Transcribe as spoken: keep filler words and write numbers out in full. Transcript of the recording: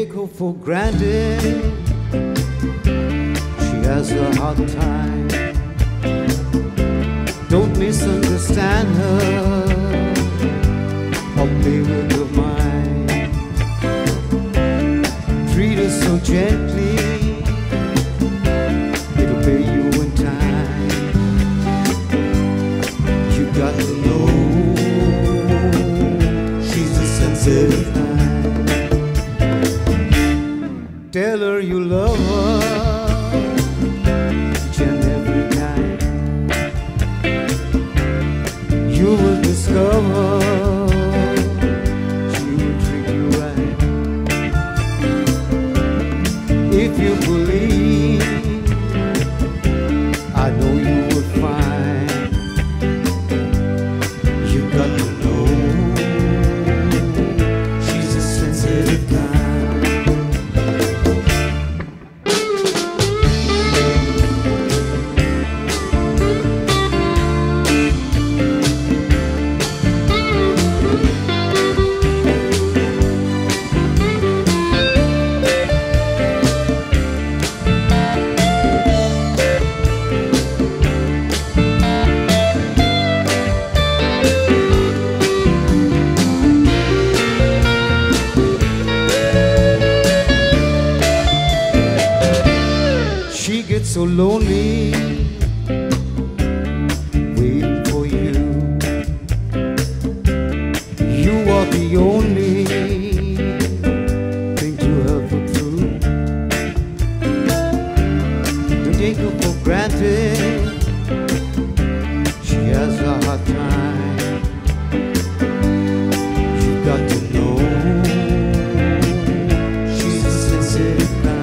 take her for granted. She has a hard time. Don't misunderstand her or play with her mind. Treat her so gently, it'll pay you in time. You got to know she's a sensitive kind. Tell her you love her each and every night. You will discover she will treat you right. If you believe, I know you will find. You got to know she's a sensitive kind. So lonely, waiting for you. You are the only thing to help her through. Don't take her for granted. She has a hard time. You got to know she's a sensitive kind.